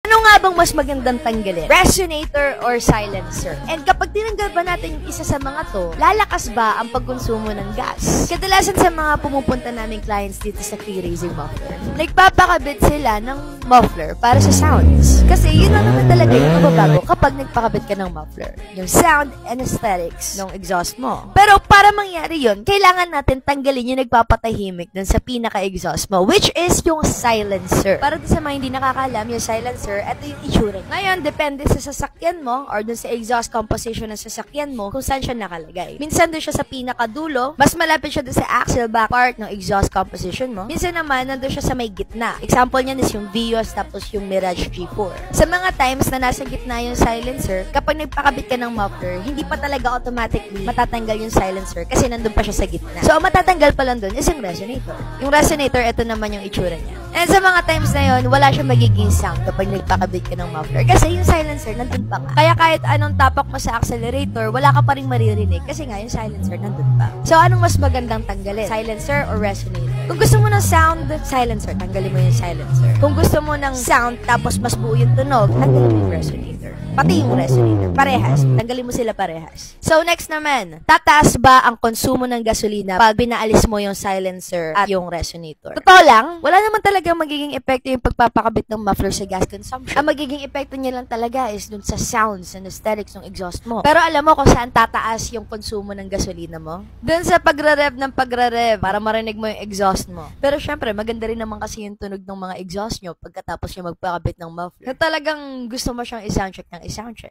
Ano nga bang mas magandang tanggalin? Resonator or silencer? And kapag tinanggal ba natin yung isa sa mga to, lalakas ba ang pagkonsumo ng gas? Kadalasan sa mga pumupunta naming clients dito sa Free Raising Muffler, nagpapakabit sila ng muffler para sa sounds. Kasi yun lang naman talaga yung mababago kapag nagpakabit ka ng muffler. Yung sound and aesthetics ng exhaust mo. Pero para mangyari yun, kailangan natin tanggalin yung nagpapatahimik dun sa pinaka-exhaust mo, which is yung silencer. Para sa mga hindi nakakaalam, yung silencer, ito yung itsura. Ngayon, depende sa sasakyan mo or dun sa exhaust composition ng sasakyan mo kung saan siya nakalagay. Minsan dun siya sa pinakadulo, mas malapit siya dun sa axle back part ng exhaust composition mo. Minsan naman, nandun siya sa may gitna. Example niyan is yung Vios tapos yung Mirage G4. Sa mga times na nasa gitna yung silencer, kapag nagpakabit ka ng muffler, hindi pa talaga automatically matatanggal yung silencer kasi nandun pa siya sa gitna. So, ang matatanggal pa lang dun is yung resonator. Yung resonator, ito naman yung itsura niya. And sa mga times na yun, wala siya magiging sound kapag nagpakabit ka ng muffler kasi yung silencer nandun pa nga. Kaya kahit anong tapak mo sa accelerator, wala ka pa rin maririnig kasi nga yung silencer nandun pa. So, anong mas magandang tanggalin? Silencer or resonator? Kung gusto mo ng sound, silencer, tanggalin mo yung silencer. Kung gusto mo ng sound tapos mas buo yung tunog, tanggalin mo yung resonator. Pati yung resonator. Parehas. Tanggalin mo sila parehas. So, next naman, tataas ba ang konsumo ng gasolina pag pinaalis mo yung silencer at yung resonator? Totoo lang, wala naman talaga magiging epekto yung pagpapakabit ng muffler sa gas consumption. Ang magiging epekto niya lang talaga is dun sa sounds and aesthetics ng exhaust mo. Pero alam mo kung saan tataas yung konsumo ng gasolina mo? Dun sa pagre-rev ng pagre-rev para marinig mo yung exhaust mo. Pero syempre, maganda rin naman kasi yung tunog ng mga exhaust nyo pagkatapos nyo magpakabit ng muffler. Na talagang gusto mo siyang i-soundcheck ng i-soundcheck.